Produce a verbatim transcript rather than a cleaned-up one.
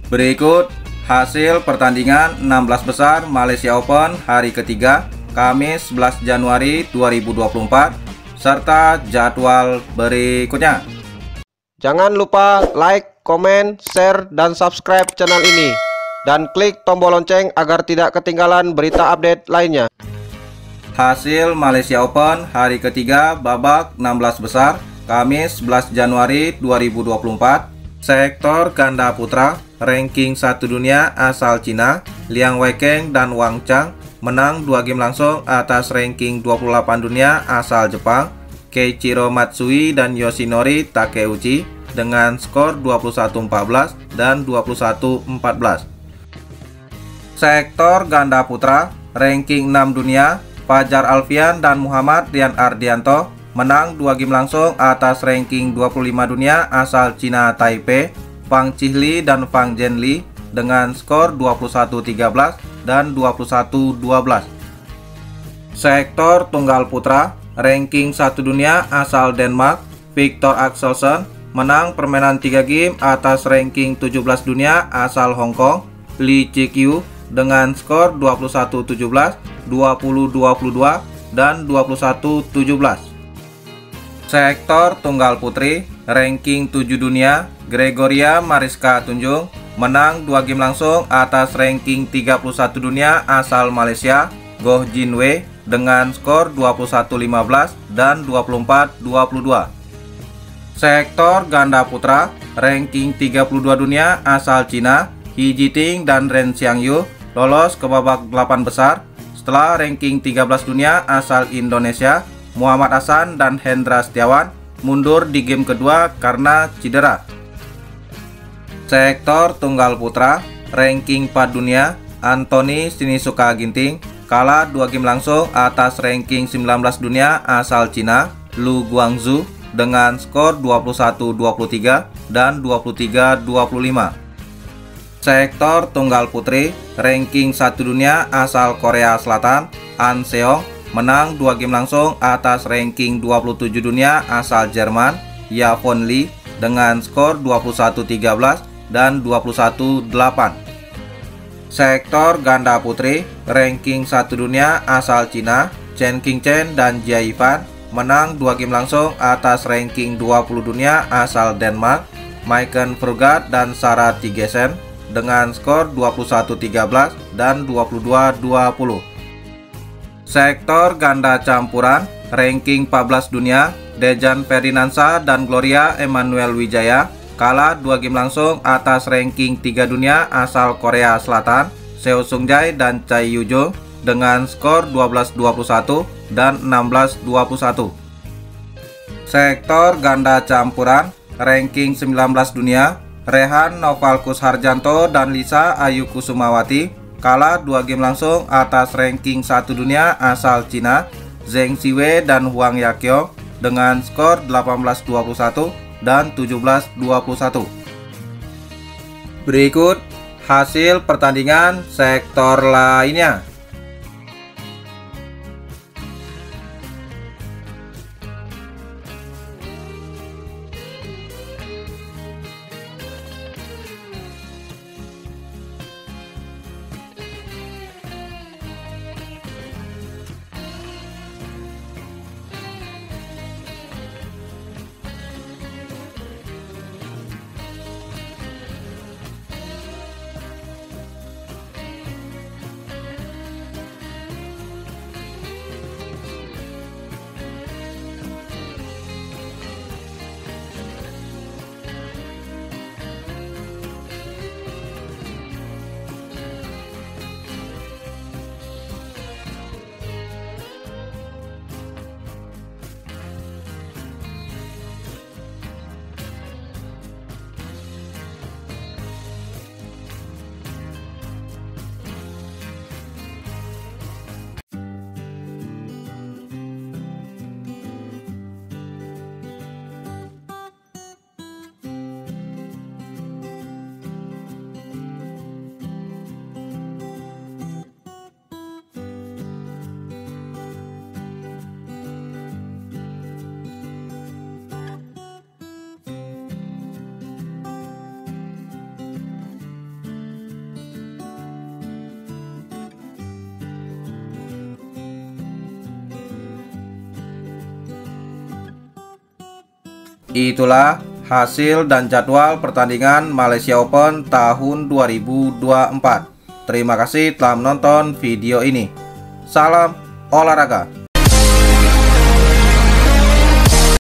Berikut hasil pertandingan enam belas besar Malaysia Open hari ketiga, Kamis sebelas Januari dua ribu dua puluh empat, serta jadwal berikutnya. Jangan lupa like, komen, share, dan subscribe channel ini. Dan klik tombol lonceng agar tidak ketinggalan berita update lainnya. Hasil Malaysia Open hari ketiga babak enam belas besar, Kamis sebelas Januari dua ribu dua puluh empat. Sektor ganda putra, ranking satu dunia asal Cina, Liang Weikeng dan Wang Chang menang dua game langsung atas ranking dua puluh delapan dunia asal Jepang, Keiichiro Matsui dan Yoshinori Takeuchi dengan skor dua puluh satu empat belas dan dua puluh satu empat belas. Sektor ganda putra, ranking enam dunia, Fajar Alfian dan Muhammad Rian Ardianto menang dua game langsung atas ranking dua puluh lima dunia asal Cina Taipei, Fang Chihli dan Fang Zhenli dengan skor dua puluh satu tiga belas dan dua puluh satu dua belas. Sektor tunggal putra, ranking satu dunia asal Denmark, Victor Axelsen menang permainan tiga game atas ranking tujuh belas dunia asal Hong Kong, Lee Chi-kyu dengan skor dua puluh satu tujuh belas, dua puluh dua puluh dua dan dua puluh satu tujuh belas. Sektor tunggal putri, ranking tujuh dunia, Gregoria Mariska Tunjung menang dua game langsung atas ranking tiga puluh satu dunia asal Malaysia, Goh Jin Wei dengan skor dua puluh satu lima belas dan dua puluh empat dua puluh dua. Sektor ganda putra, ranking tiga puluh dua dunia asal Cina, He Jiting dan Ren Xiangyu lolos ke babak delapan besar setelah ranking tiga belas dunia asal Indonesia, Muhammad Hasan dan Hendra Setiawan mundur di game kedua karena cedera. Sektor tunggal putra, ranking empat dunia, Anthony Sinisuka Ginting kalah dua game langsung atas ranking sembilan belas dunia asal Cina, Lu Guangzhou dengan skor dua puluh satu dua puluh tiga dan dua puluh tiga dua puluh lima. Sektor tunggal putri, ranking satu dunia asal Korea Selatan, An Seong menang dua game langsung atas ranking dua puluh tujuh dunia asal Jerman, Yavon Lee dengan skor dua puluh satu tiga belas dan dua puluh satu delapan. Sektor ganda putri, ranking satu dunia asal Cina, Chen Qingchen dan Jia Yifan menang dua game langsung atas ranking dua puluh dunia asal Denmark, Maiken Frugat dan Sarah Tigesen dengan skor dua puluh satu tiga belas dan dua puluh dua dua puluh. Sektor ganda campuran, ranking empat belas dunia, Dejan Ferdinansyah dan Gloria Emmanuel Wijaya kalah dua game langsung atas ranking tiga dunia asal Korea Selatan, Seo Sung-jae dan Chai Yu-jo dengan skor dua belas dua puluh satu dan enam belas dua puluh satu. Sektor ganda campuran, ranking sembilan belas dunia, Rehan Novalkus Harjanto dan Lisa Ayu Kusumawati kalah dua game langsung atas ranking satu dunia asal Cina, Zheng Siwei dan Huang Yaqiong dengan skor delapan belas dua puluh satu dan tujuh belas dua puluh satu. Berikut hasil pertandingan sektor lainnya. Itulah hasil dan jadwal pertandingan Malaysia Open tahun dua ribu dua puluh empat. Terima kasih telah menonton video ini. Salam olahraga.